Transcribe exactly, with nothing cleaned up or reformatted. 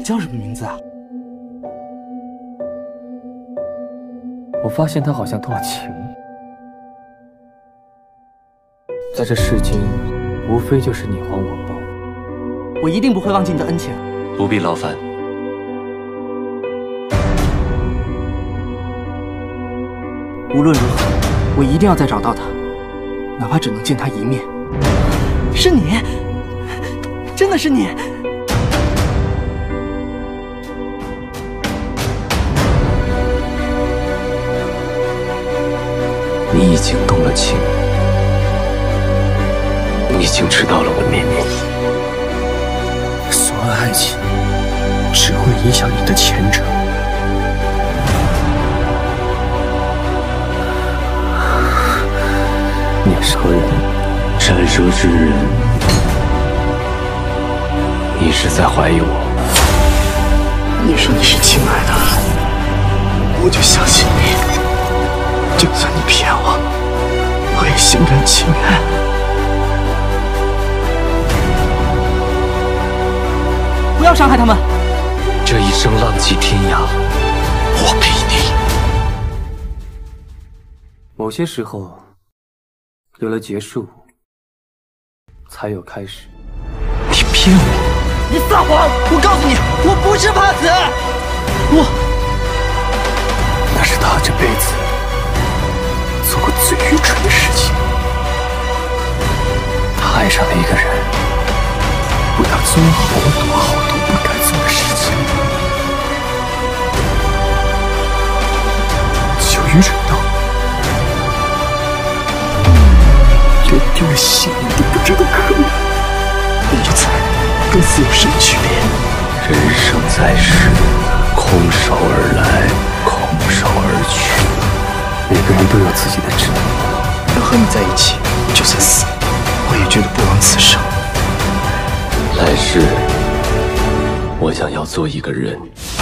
叫什么名字啊？ 我发现他好像动了情，在这世间，无非就是你还我报。 我一定不会忘记你的恩情。 不必劳烦。 无论如何，我一定要再找到他，哪怕只能见他一面。是你，真的是你！ 你已经动了情，你已经知道了我的秘密。 所有爱情只会影响你的前程。 念蛇人，斩蛇之人，你是在怀疑我？ 你说你是亲爱的，我就相信你。就算你骗我，我也心甘情愿。 不要伤害他们。 这一生浪迹天涯，我陪你。 某些时候，有了结束，才有开始。 你骗我！ 你撒谎！我告诉你，我不是怕死。我， 那是他这辈子做过最愚蠢的事情。他爱上了一个人，为他做了好多好多不该做的事情，就愚蠢到连丢了性命都不知道可怜。你这才跟死有什么区别？ 人生在世，空手而来，空手而去。 每个人都有自己的执念。 要和你在一起，就算死，我也觉得不枉此生。 来世，我想要做一个人。